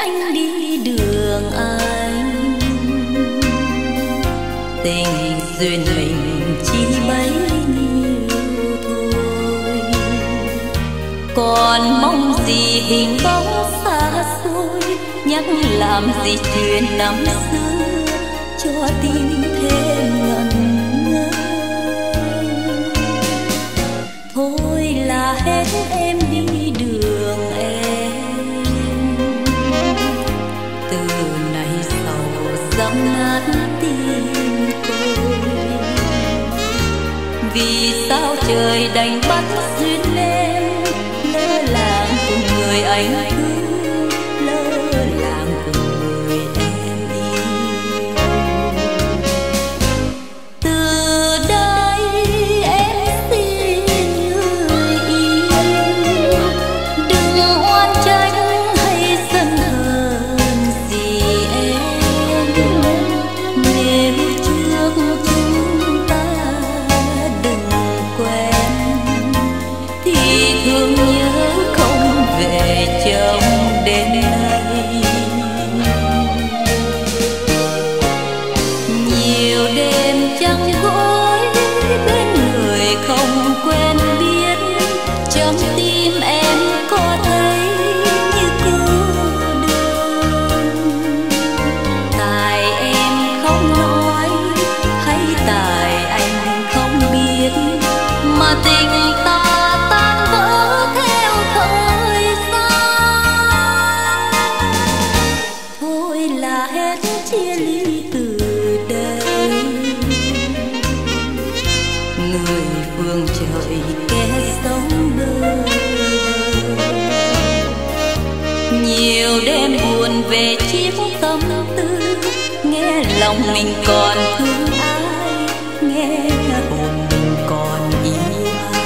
anh đi đường anh. Tình duyên mình chỉ bấy nhiêu thôi, còn mong gì hình bóng xa xôi, nhắc làm gì chuyện năm xưa cho tim thêm ngẩn ngơ. Thôi là hết em đi đường em, từ nay sau dẫm nát tim tôi. Vì sao trời đành bắt duyên em lỡ làng cùng người anh thương, lỡ làng cùng người em yêu. Từ đây em xin người yêu, đừng oan trách hay giận hờn gì em. Nếu trước chúng ta đừng quen thì thương nhớ không về chồng đến nay. Nhiều đêm trăng gối bên người không quen biết, trong tim em có thấy như cô đơn. Tại em không nói hay tại anh không biết, mà tình ta tan vỡ theo thời gian. Thôi là hết chia ly từ đây, người phương trời kẻ sống bơ vơ. Nhiều đêm buồn về chiếc tâm tư, nghe lòng mình còn thương ai, nghe hồn mình còn yêu ai.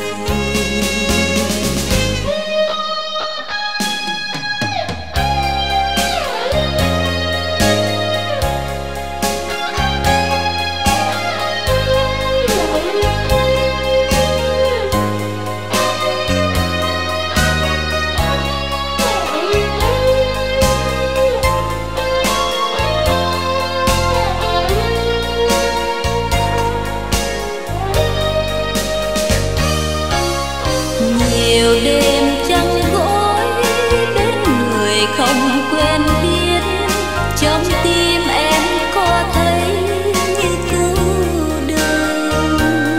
Nhiều đêm trăng gối bên người không quen biết, trong tim em có thấy như cô đơn.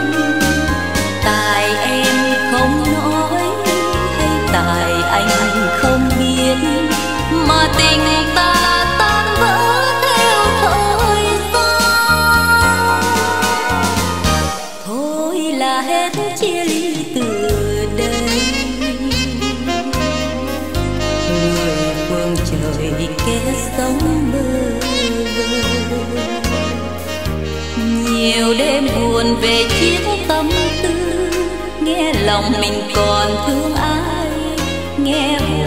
Tại em không nói hay tại anh không biết, mà tình ta tan vỡ theo thời gian. Thôi là hết chia ly từ đây, người phương trời kẻ sống bơ vơ. Nhiều đêm buồn về chiếc tâm tư, nghe lòng mình còn thương ai, nghe